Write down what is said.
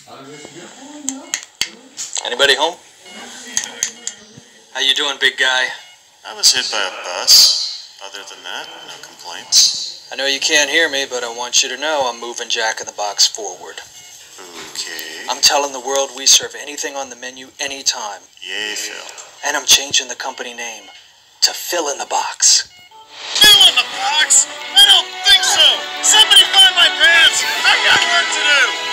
Anybody home? How you doing, big guy? I was hit by a bus. Other than that, no complaints. I know you can't hear me, but I want you to know I'm moving Jack in the Box forward. Okay. I'm telling the world we serve anything on the menu anytime. Yay, Phil. And I'm changing the company name to Fill in the Box. Fill in the box? I don't think so! Somebody find my pants! I got work to do!